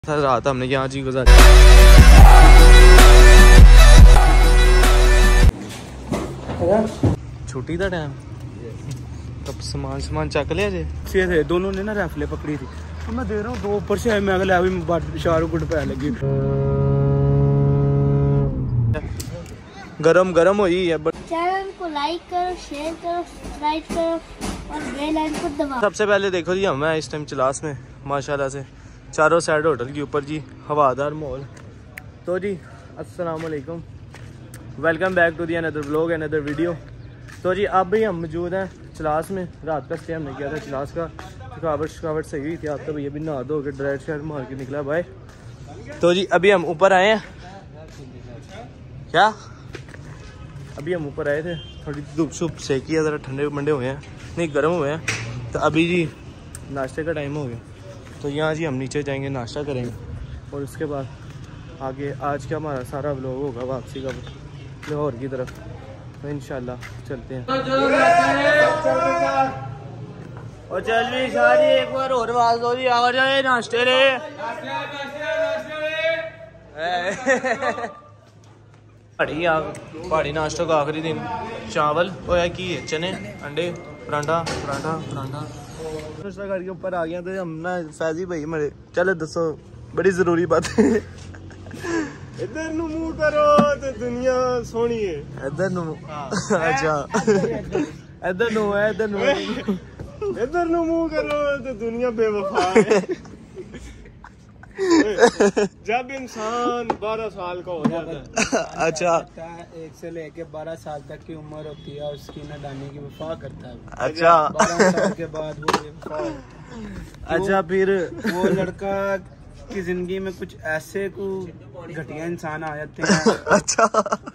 रात हमने यहाँ जी गुजारी। छुट्टी का टाइम तब सामान चक लिया जे थे दोनों ने ना राइफलें पकड़ी थी तो मैं दे रहा हूँ दो ऊपर से मैं अगले अभी शाहरुख गुड पे लगी गरम हुई है। चैनल को लाइक करो, शेयर करो, सब्सक्राइब करो और बेल आइकन को दबाओ। सबसे पहले देखो जी हम इस टाइम चलास में माशाल्लाह से चारों साइड होटल के ऊपर जी हवादार माहौल। तो जी अस्सलाम वालेकुम, welcome back to the another vlog another video. तो जी अब भी हम मौजूद हैं चलास में। रात का स्टे हमने किया था चलास का, थकावट सही हुई थी। आप तो भैया भी नहा धो के ड्राइव शर्ट मार के निकला भाई। तो जी अभी हम ऊपर आए हैं। क्या अभी हम ऊपर आए थे, थोड़ी धूप शूप सेकी है, ज़रा ठंडे मंडे हुए हैं, नहीं गर्म हुए हैं। तो अभी जी नाश्ते का टाइम हो गया, तो यहाँ जी हम नीचे जाएंगे, नाश्ता करेंगे और उसके बाद आगे आज का हमारा सारा व्लॉग होगा वापसी का लाहौर की तरफ। तो इंशाल्लाह चलते हैं। और चल भी सारी एक बार और आवाज दो जी, आ जाए नाश्ते रे। पहाड़ी नाश्तों का आखिरी दिन चावल होया की चने अंडे परांठा नाश्ता करके ऊपर आ गया। तो हम ना फैजी भाई मेरे चलो दसो बड़ी जरूरी बात है। इधर नु मुंह करो तो दुनिया सोहनी है। इधर नु अच्छा इधर नु है, इधर नु मुंह करो तो दुनिया बेवफा है। जब इंसान 12 साल का हो जाता है, अच्छा 1 से लेके 12 साल तक की उम्र होती है, उसकी नदानी की वफा करता है। अच्छा 12 साल के बाद वो बेवफा। अच्छा फिर वो लड़का की जिंदगी में कुछ ऐसे को घटिया इंसान आ जाते हैं। अच्छा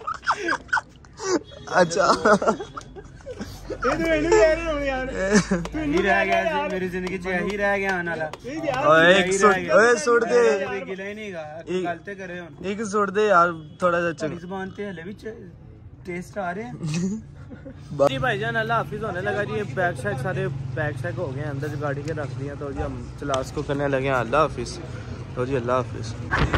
यही रह गया मेरी जिंदगी च, यही रह गया आने वाला। सुट दे गिला ही नहीं गा गलते करे हुन एक सुट दे यार, थोड़ा सा चल जुबान पे हले भी टेस्ट आ रहे हैं। जी भाईजान अल्लाह हाफिज होने लगा जी। बैग शैग सारे बैग शैग हो गए हैं, अंदर गाड़ी के रख दिए। तो जी हम चलास को करने लगे हैं अल्लाह हाफिज। तो जी अल्लाह हाफिज।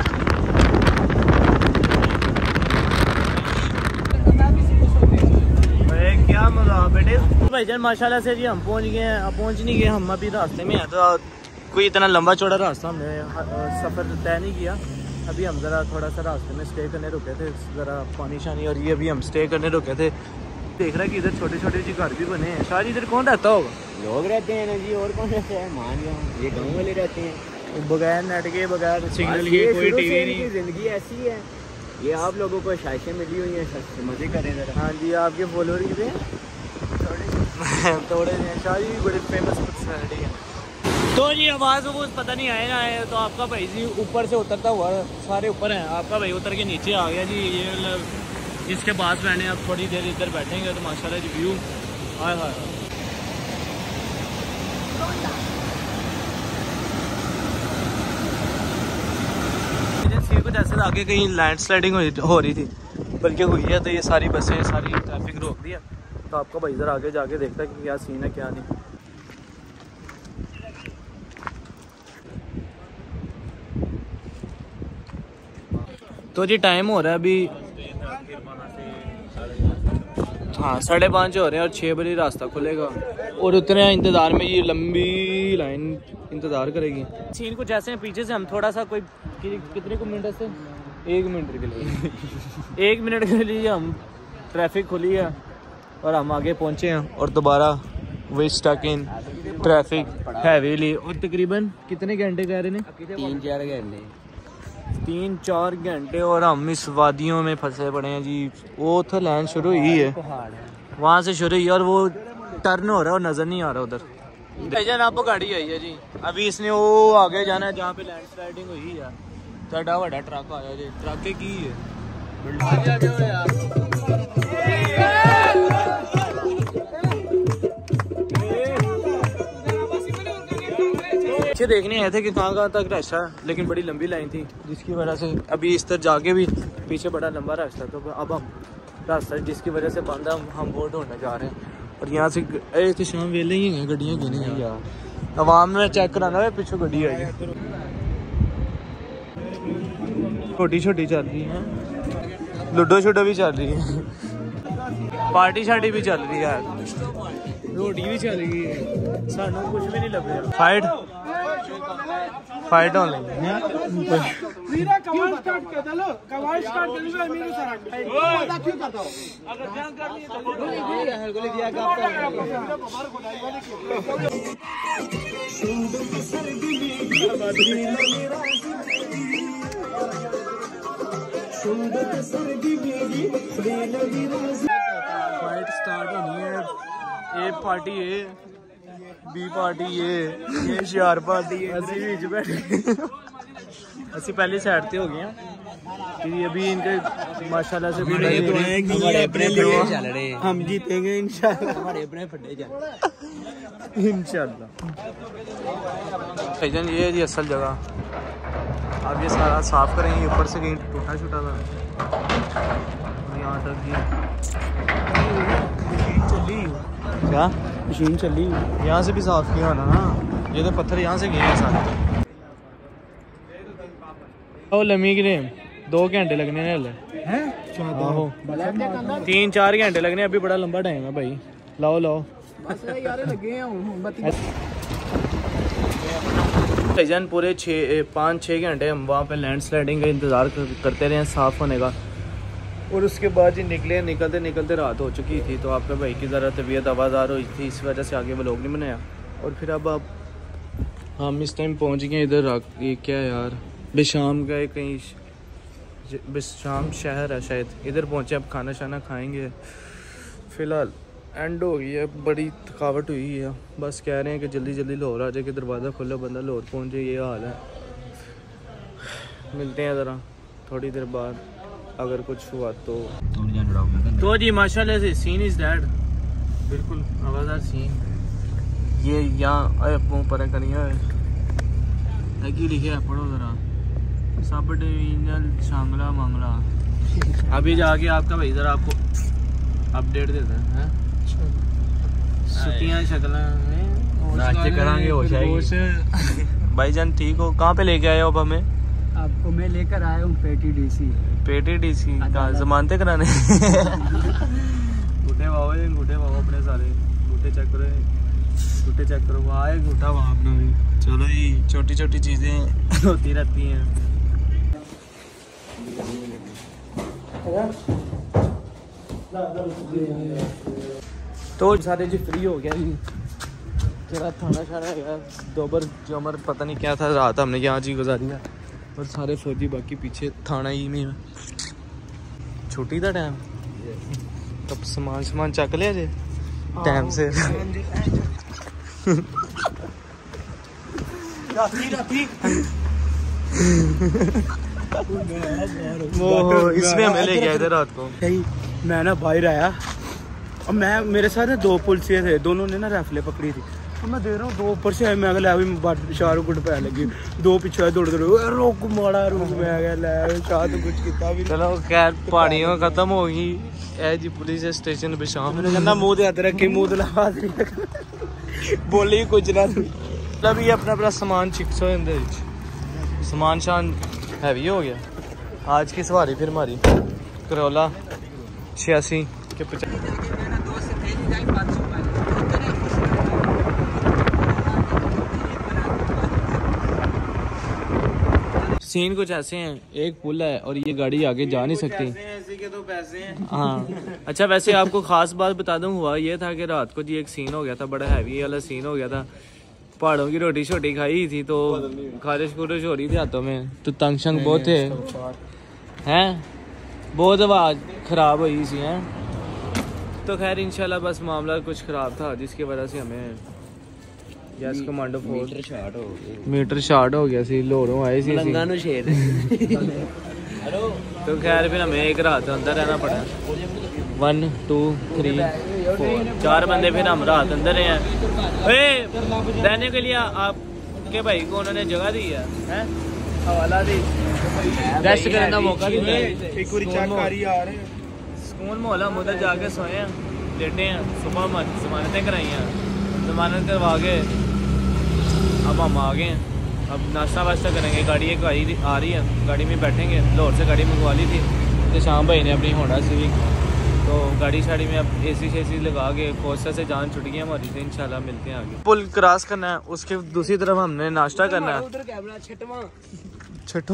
क्या मजा बेटे। भाईजान माशाल्लाह से जी हम पहुंच गए हैं। अब पहुंच नहीं गए, हम अभी रास्ते में हैं। तो कोई इतना लंबा चौड़ा रास्ता हमने सफ़र तय नहीं किया। अभी हम ज़रा थोड़ा सा रास्ते में स्टे करने रुके थे, ज़रा पानी शानी, और ये अभी हम स्टे करने रुके थे। देख रहा है कि इधर छोटे छोटे जी घर भी बने हैं। शायद इधर कौन रहता होगा? लोग रहते हैं ना जी, और कौन रहते हैं? मान जाओ ये गाँव वाले रहते हैं, बगैर नेट के बगैर सिग्नल के, कोई टीवी नहीं। जिंदगी ऐसी है, ये आप लोगों को शायशें मिली हुई हैं, मजे करें जरा। हाँ जी आपके फॉलोअर कितने हैं? थोड़े हैं। शायद बड़े फेमस पर्सनैलिटी है। तो जी आवाज़ वो पता नहीं आए ना आए। तो आपका भाई जी ऊपर से उतरता हुआ, सारे ऊपर हैं, आपका भाई उतर के नीचे आ गया जी। ये इसके पास बैठे, अब थोड़ी देर इधर बैठेंगे तो माशाल्लाह जी व्यू हाय हाय। एजेंसी कुछ ऐसे आगे कहीं लैंडस्लाइडिंग हो रही थी, बल्कि हुई है। तो ये सारी बसें सारी ट्रैफिक रोक दिया। तो आपका भाई इधर आगे जाके देखता है कि क्या सीन है क्या नहीं। तो जी टाइम हो रहा है अभी, हाँ 5:30 हो रहे हैं और 6 बजे रास्ता खुलेगा। और उतने इंतज़ार में ये लंबी लाइन इंतज़ार करेगी। सीन कुछ ऐसे हैं, पीछे से हम थोड़ा सा कोई कितने को मिनट से 1 मिनट के लिए 1 मिनट के लिए हम ट्रैफिक खुली है और हम आगे पहुँचे हैं। और दोबारा we stuck in traffic heavily. और तकरीबन कितने घंटे कह रहे हैं? 3-4 घंटे। और हम इस वादियों में फंसे पड़े हैं जी। वो तो लैंड शुरू हुई है, वहाँ से शुरू हुई है और वो टर्न हो रहा है और नज़र नहीं आ रहा उधर। भाईजान आपको गाड़ी आई है जी, अभी इसने वो आगे जाना है जहाँ पे लैंडस्लाइडिंग हुई है। बड़ा बड़ा ट्रक आया जी, ट्रक की है। पीछे देखने आए थे कि कहाँ तक रश है, लेकिन बड़ी लंबी लाइन थी जिसकी वजह से अभी इस तरह जाके भी पीछे बड़ा लंबा रास्ता। तो अब हम रास्ता जिसकी वजह से बंद हम वो ढूंढने जा रहे हैं। और यहाँ से तो शाम वेले ही हैं, गड्डियाँ गिनी हैं। आवाम में चेक कराना है, पीछे गड्डी आई है। छोटी छोटी चल रही है, लूडो शूडो भी चल रही है, पार्टी शार्टी भी चल रही है, रोटी भी चल रही है, सानू कुछ भी नहीं लग रहा। फाइट होने लगी। फाइट स्टार्ट होनी है। A party A, B party ये शार पार्टी असि पहले साइड पे हो गए हैं। अभी इनके माशाल्लाह से हम जीतेंगे इंशाल्लाह। हमारे अपने फटे इंशाल्लाह। भाईजान ये है जी असल जगह। अब ये सारा साफ करेंगे, ऊपर से कहीं टूटा छूटा था यहाँ तक जी। क्या मशीन चली, यहाँ से भी साफ किया ना। ये तो पत्थर यहाँ से गए हैं सारे। ओ लम्मी गिरे 2 घंटे लगने हैं हले। 3-4 घंटे लगने, अभी बड़ा लंबा टाइम है भाई। लाओ भाईजान पूरे 5-6 घंटे हम वहाँ पे लैंड स्लाइडिंग का इंतज़ार करते रहे साफ़ होने का। और उसके बाद ही निकलते रात हो चुकी थी। तो आपके भाई की ज़रा तबीयत आवाज़ार हुई थी, इस वजह से आगे व्लॉग नहीं बनाया। और फिर अब हम इस टाइम पहुंच गए इधर। ये क्या है यार, बेशाम गए कहीं, बेशाम शहर है शायद, इधर पहुंचे। अब खाना शाना खाएंगे। फ़िलहाल एंड हो गई है, बड़ी थकावट हुई है। बस कह रहे हैं कि जल्दी जल्दी लाहौर आ जाए कि दरवाज़ा खुला बंदा लाहौर पहुँचे, ये हाल है। मिलते हैं ज़रा थोड़ी देर बाद अगर कुछ हुआ तो जी। माशाल्लाह से सीन इज दैट, बिल्कुल आवाज़दार सीन। ये यहाँ मुँह पर करिए की लिखे है, पढ़ो ज़रा। सब डिवीजनल शांगला मांगला। अभी जाके आपका भाई ज़रा आपको अपडेट देता है। सुतियाँ शक्लां नाश्ते करांगे हो जाएगी। भाईजान ठीक हो? कहाँ पे लेके आए हो अब हमें? आपको मैं लेकर आया हूँ पेटी डीसी कहाँ जमानते कराने? गुटे वाओ अपने सारे गुटे चेक करो वहाँ है गुटा वहाँ अपना भी। चलो जी, छोटी छोटी चीजें होती रहती हैं। तो सारे जी फ्री हो गया जी। तेरा थाना शाना गया दोबर जमर पता नहीं क्या था, रात हमने यहाँ जी गुजारी है। और सारे फौजी बाकी पीछे थाना ही में। छुट्टी का टाइम, तब सामान चक लिया जे टाइम से। वो इसमें हमें ले गया इधर रात को। मैं ना बाहर आया और मेरे साथ 2 पुलिसिया थे, दोनों ने ना राइफलें पकड़ी थी। मैं दे रहा हूँ, 2 ऊपर से आए। मैं अगले शाहरुख गुट पै लगी, 2 पीछे दौड़ रोक माड़ा रोक। मैं ले शाह तो कुछ किया भी। चलो खैर पहाड़ियों खत्म हो गई है जी। पुलिस स्टेशन पे शाम मैंने कहना मुँह ते हथ रखे, मुँह लगा बोली कुछ ना। मतलब ये अपना सामान चिक्स हो जाते, सामान शान हैवी हो गया। आज की सवारी फिर हमारी करोला 86 के 50। सीन कुछ ऐसे हैं, एक पुल है और ये गाड़ी आगे जा नहीं सकती। ऐसे के तो पैसे हैं। हाँ अच्छा, वैसे आपको खास बात बता दूं, हुआ ये था कि रात को जी एक सीन हो गया था, बड़ा हैवी वाला सीन हो गया था। पहाड़ों की रोटी छोटी खाई थी तो खारिश खुरिश हो रही थी हाथों में, तो तंग शंग बहुत थे हैं, बहुत आवाज़ ख़राब हुई सी हैं। तो खैर इंशाल्लाह बस मामला कुछ ख़राब था जिसकी वजह से हमें यस कमांडो फोर्स मीटर शार्ट हो गया सी, लोरों आए सी तो खैर फिर हमें एक रात अंदर रहना पड़ा। 1 2 3 4 4 बंदे फिर हम रात अंदर रहे हैं। रहने के लिए आपके भाई को उन्होंने जगह दी है, हवाला दी, रेस्ट करने का मौका दिया, सुकून मोहल्ला उधर जाके सोए हैं, लेटे हैं। सुबह जमानतें कराई हैं, जमानत करवा के अब हम आ गए हैं। अब नाश्ता वाश्ता करेंगे। गाड़ी एक आ रही है, गाड़ी में बैठेंगे। लाहौर से गाड़ी मंगवा ली थी तो शाम भाई ने अपनी होंडा सिविक, तो गाड़ी शाड़ी में अब एसी शेसी लगा के कोस्टा से जान छुट गई हमारी। तो इंशाल्लाह मिलते हैं आगे। पुल क्रॉस करना है, उसके दूसरी तरफ हमने नाश्ता करना है। छठो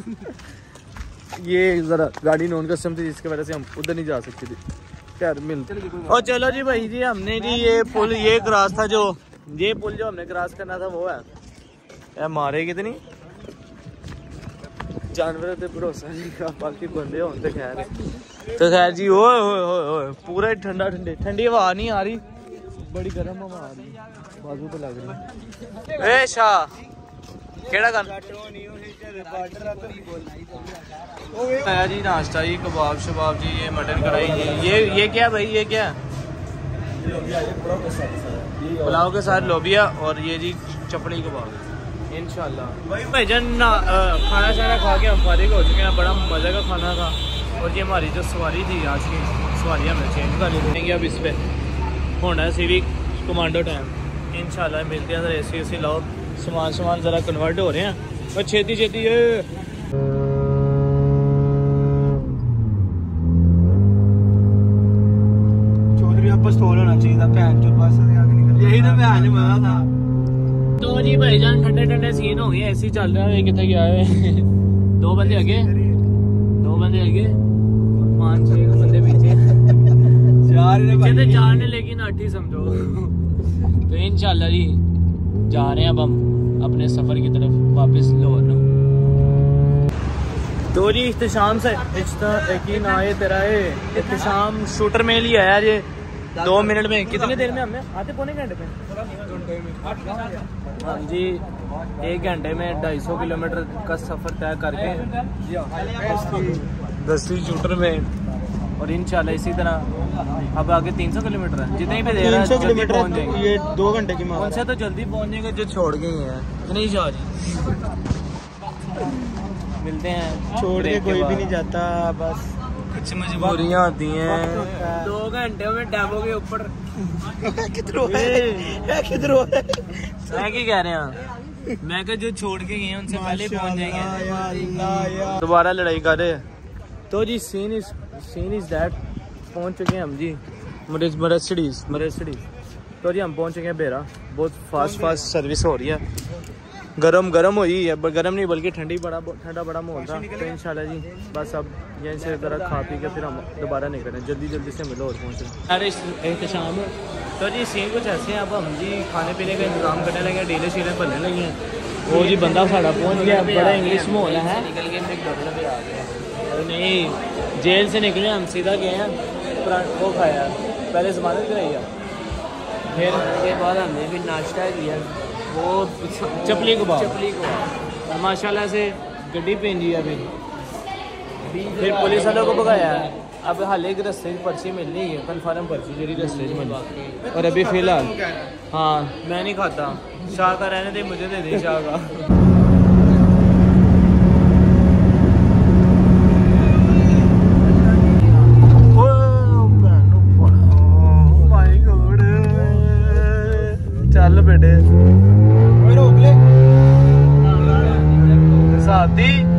ये ज़रा गाड़ी नॉन कस्टम थी जिसकी वजह से हम उधर नहीं जा सकते थे। खैर मिलते। और चलो जी भाई जी, हमने जी ये पुल ये क्रॉस था, जो ये पुल जो हमने क्रॉस करना था वो है। यार मारे कितनी जानवर पे भरोसा नहीं का, बाकी बंदे होते खैर। तो खैर जी ओए पूरा ठंडा ठंडी हवा नहीं आ रही, बड़ी गर्म हवा आ रही, बाजू पे लग रही। ए शाह केड़ा गन आया जी नाश्ता जी, कबाब शबाब जी, ये मटन कढ़ाई जी, ये क्या भाई, ये क्या पुलाव के साथ लोबिया, और ये जी चपड़ी कबाब इंशाल्लाह। भाईजान खाना शाना खा के हम फारिग हो चुके हैं। बड़ा मज़े का खाना था। और ये हमारी जो सवारी थी आज की सवारी हमने चेंज कर ली। अब इस पर होना सिविक कमांडो टाइम इंशाल्लाह मिलते हैं। एसी उसी लाओ, सामान ज़रा कन्वर्ट हो रहे हैं और छेती चौधरी पिस्तौल होना चाहिए था, यही तो भैन मजा था। तो जी भाईजान ठंडे सीन हो गए, ऐसे ही चल रहा है। कितने गया है 2 बंदे आगे 5-6 बंदे पीछे चार ने लेकिन 8 ही समझो। तो इंशाल्लाह जी जा रहे हैं अब हम अपने सफर की तरफ वापस लाहौर। तो जी इख्तिशाम से यकीन आए तेरा इख्तिशाम शूटर में लिया है ये 2 मिनट में। कितनी देर में हमने आते? पौने घंटे में। हाँ जी 1 घंटे में 250 किलोमीटर का सफर तय करके 10वीं शूटर में। और इंशाल्लाह इसी तरह अब आगे 300 किलोमीटर है, जितने भी दे रहा है जल्दी पहुंच जाएंगे। ये 2 घंटे की कौन सा तो जल्दी पहुंचेंगे जो छोड़ गए हैं नहीं शाह जी। मिलते हैं, छोड़ के कोई भी नहीं जाता, बस कुछ मजबूरियां होती हैं। 2 घंटे में डैबो के ऊपर मैं क्या कह रहे हैं, मैं क्या जो छोड़ के गए उनसे पहले पहुंच जाएंगे। दोबारा लड़ाई कर रहे हैं। तो जी सीन इज दैट पहुंच चुके हैं हम जी मर्सिडीज। तो जी हम पहुंच चुके हैं बेरा। बहुत फास्ट सर्विस हो रही है। गरम हुई है, गरम नहीं बल्कि ठंडा बड़ा माहौल था। तो इंशाल्लाह जी बस अब यहीं से ज़रा खा पी के फिर हम दोबारा नहीं करें, जल्दी से मिलो और पहुँचे। अरे एहतशाम तो जी सीन कुछ ऐसे हैं। अब हम जी खाने पीने का इंतजाम करने लगे, डीले शीलें भरने लगे हैं। वो जी बंदा साड़ा पहुँच गया, बड़ा इंग्लिश माहौल है। निकल के नहीं जेल से निकले हम सीधा गए हैं वो खाया, पहले जमानत कराई है, फिर उसके बाद हमने फिर नाश्ता किया वो चपली कबाब और माशाल्लाह से गड्डी पेंजी है। फिर पुलिस वालों को भगाया। अब हाल एक रस्ते की पर्ची मिलनी है, कन्फर्म पर्ची जी रस्ते में। और अभी फिलहाल हाँ मैं नहीं खाता, शाह का रहने दे, मुझे दे दे शाह का। चल बेटे रोक ले साथी।